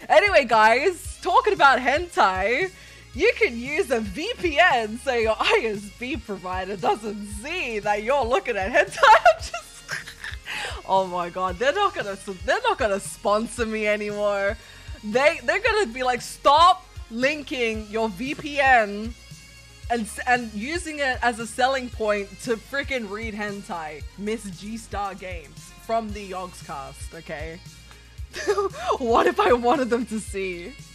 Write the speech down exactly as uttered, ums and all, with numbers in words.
Anyway, guys, talking about hentai, you can use a V P N so your I S P provider doesn't see that you're looking at hentai. I'm just, oh my god, they're not gonna, they're not gonna sponsor me anymore. They, they're gonna be like, stop linking your V P N and and using it as a selling point to freaking read hentai. Miss Geestargames from the Yogscast, okay? What if I wanted them to see?